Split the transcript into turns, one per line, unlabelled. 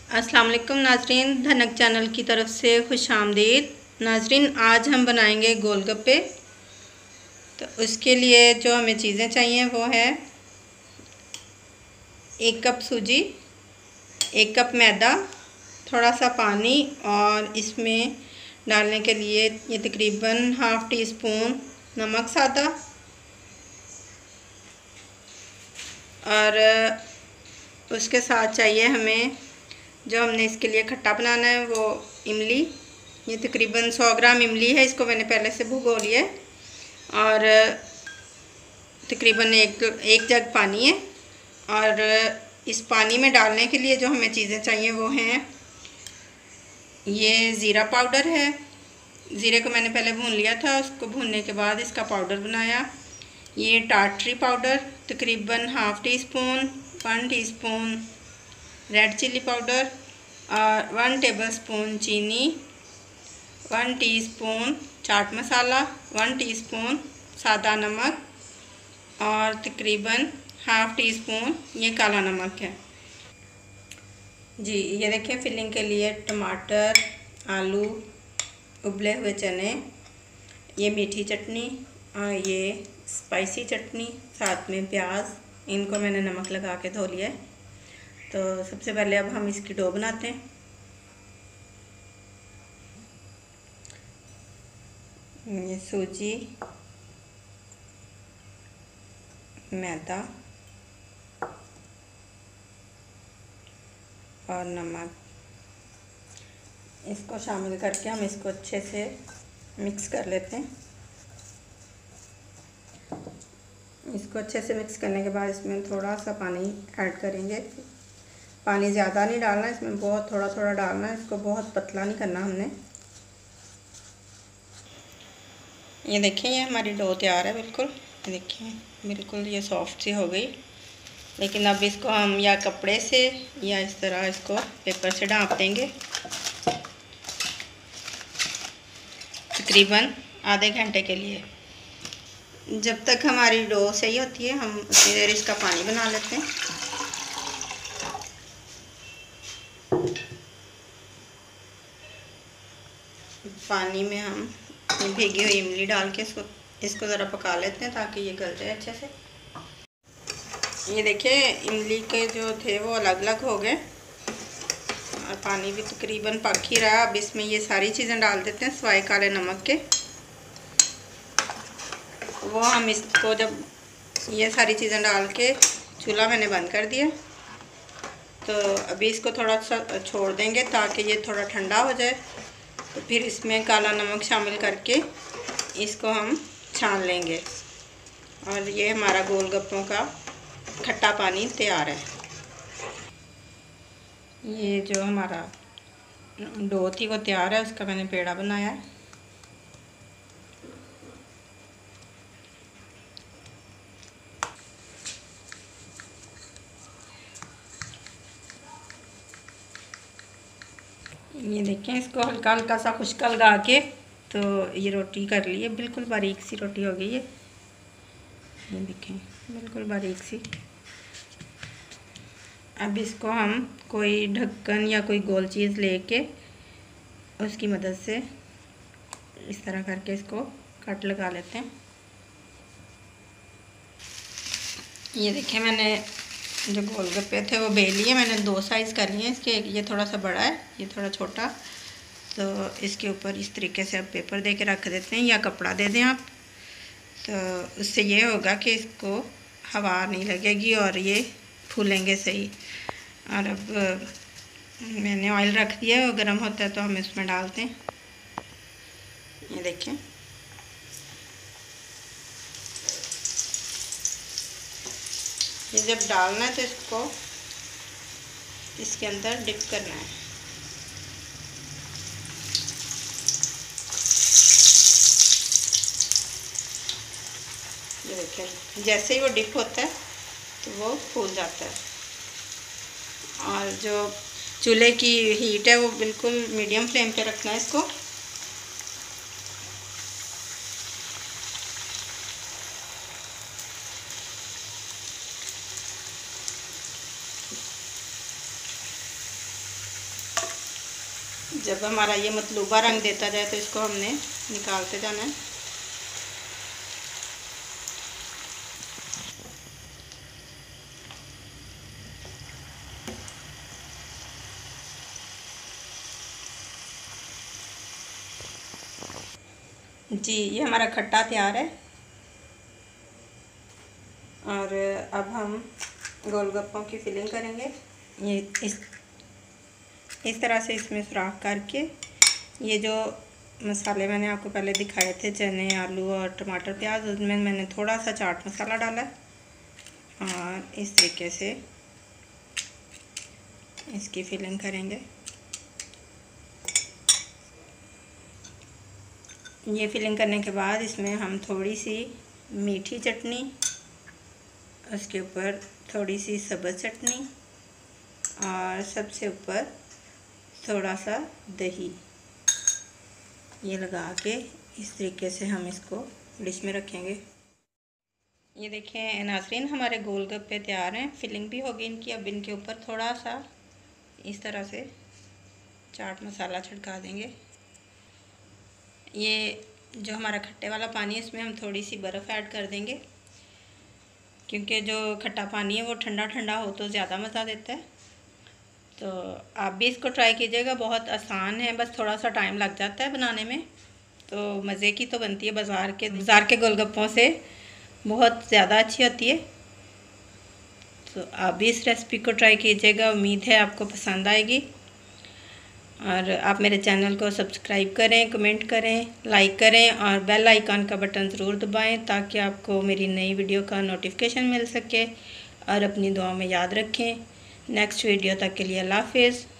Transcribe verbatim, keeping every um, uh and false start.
अस्सलाम वालेकुम नाजरीन, धनक चैनल की तरफ से खुश आमदीद। नाजरीन, आज हम बनाएंगे गोलगप्पे। तो उसके लिए जो हमें चीज़ें चाहिए वो है एक कप सूजी, एक कप मैदा, थोड़ा सा पानी और इसमें डालने के लिए ये तकरीबन हाफ़ टी स्पून नमक सादा और उसके साथ चाहिए हमें जो हमने इसके लिए खट्टा बनाना है वो इमली। ये तकरीबन सौ ग्राम इमली है, इसको मैंने पहले से भिगो लिया है और तकरीबन एक एक जग पानी है। और इस पानी में डालने के लिए जो हमें चीज़ें चाहिए वो हैं, ये ज़ीरा पाउडर है, ज़ीरे को मैंने पहले भून लिया था, उसको भूनने के बाद इसका पाउडर बनाया। ये टाटरी पाउडर तकरीबन half teaspoon, one teaspoon red chilli powder और वन टेबलस्पून चीनी, one teaspoon chaat masala, one teaspoon सादा नमक और तकरीबन हाफ़ टी स्पून ये काला नमक है। जी ये देखें, फिलिंग के लिए टमाटर, आलू, उबले हुए चने, ये मीठी चटनी और ये स्पाइसी चटनी, साथ में प्याज, इनको मैंने नमक लगा के धो लिया है। तो सबसे पहले अब हम इसकी डो बनाते हैं। ये सूजी, मैदा और नमक, इसको शामिल करके हम इसको अच्छे से मिक्स कर लेते हैं। इसको अच्छे से मिक्स करने के बाद इसमें थोड़ा सा पानी ऐड करेंगे। पानी ज़्यादा नहीं डालना, इसमें बहुत थोड़ा थोड़ा डालना है, इसको बहुत पतला नहीं करना हमने। ये देखिए, ये हमारी डो तैयार है बिल्कुल। ये देखिए बिल्कुल ये सॉफ्ट सी हो गई। लेकिन अब इसको हम या कपड़े से या इस तरह इसको पेपर से ढाँप देंगे तकरीबन आधे घंटे के लिए। जब तक हमारी डो सही होती है हम उतनी देर इसका पानी बना लेते हैं। पानी में हम भीगी हुई इमली डाल के इसको इसको ज़रा पका लेते हैं ताकि ये गल जाए अच्छे से। ये देखिए, इमली के जो थे वो अलग अलग हो गए और पानी भी तकरीबन पक ही रहा है। अब इसमें ये सारी चीज़ें डाल देते हैं सिवाय काले नमक के। वो हम इसको जब ये सारी चीज़ें डाल के चूल्हा मैंने बंद कर दिया, तो अभी इसको थोड़ा सा छोड़ देंगे ताकि ये थोड़ा ठंडा हो जाए। तो फिर इसमें काला नमक शामिल करके इसको हम छान लेंगे और ये हमारा गोलगप्पों का खट्टा पानी तैयार है। ये जो हमारा डो थी वो तैयार है, उसका मैंने पेड़ा बनाया है। ये देखें, इसको हल्का हल्का सा खुश्का लगा के तो ये रोटी कर ली है, बिल्कुल बारीक सी रोटी हो गई है। ये देखें बिल्कुल बारीक सी। अब इसको हम कोई ढक्कन या कोई गोल चीज़ लेके उसकी मदद से इस तरह करके इसको कट लगा लेते हैं। ये देखें, मैंने जो गोलगप्पे थे वो बेल लिए, मैंने दो साइज़ कर लिए इसके। ये थोड़ा सा बड़ा है, ये थोड़ा छोटा। तो इसके ऊपर इस तरीके से अब पेपर दे के रख देते हैं या कपड़ा दे दें आप। तो उससे ये होगा कि इसको हवा नहीं लगेगी और ये फूलेंगे सही। और अब मैंने ऑयल रख दिया है, वो गर्म होता है तो हम इसमें डालते हैं। ये देखें, ये जब डालना है तो इसको इसके अंदर डिप करना है। ये देखें, जैसे ही वो डिप होता है तो वो फूल जाता है। और जो चूल्हे की हीट है वो बिल्कुल मीडियम फ्लेम पे रखना है इसको। जब हमारा ये मतलूबा रंग देता जाए तो इसको हमने निकालते जाना है। जी ये हमारा खट्टा तैयार है और अब हम गोलगप्पों की फिलिंग करेंगे। ये इस इस तरह से इसमें सुराख करके ये जो मसाले मैंने आपको पहले दिखाए थे, चने, आलू और टमाटर, प्याज, उसमें मैंने थोड़ा सा चाट मसाला डाला है और इस तरीके से इसकी फिलिंग करेंगे। ये फिलिंग करने के बाद इसमें हम थोड़ी सी मीठी चटनी, उसके ऊपर थोड़ी सी सब्ज़ चटनी और सबसे ऊपर थोड़ा सा दही, ये लगा के इस तरीके से हम इसको डिश में रखेंगे। ये देखें नाज़रीन, हमारे गोलगप्पे तैयार हैं, फिलिंग भी होगी इनकी। अब इनके ऊपर थोड़ा सा इस तरह से चाट मसाला छिड़का देंगे। ये जो हमारा खट्टे वाला पानी है इसमें हम थोड़ी सी बर्फ़ ऐड कर देंगे, क्योंकि जो खट्टा पानी है वो ठंडा ठंडा हो तो ज़्यादा मज़ा देता है। तो आप भी इसको ट्राई कीजिएगा, बहुत आसान है, बस थोड़ा सा टाइम लग जाता है बनाने में। तो मज़े की तो बनती है, बाज़ार के बाज़ार के गोलगप्पों से बहुत ज़्यादा अच्छी होती है। तो आप भी इस रेसिपी को ट्राई कीजिएगा, उम्मीद है आपको पसंद आएगी। और आप मेरे चैनल को सब्सक्राइब करें, कमेंट करें, लाइक करें और बेल आइकन का बटन ज़रूर दबाएं ताकि आपको मेरी नई वीडियो का नोटिफिकेशन मिल सके। और अपनी दुआ में याद रखें। नेक्स्ट वीडियो तक के लिए अल्लाह हाफ़िज़।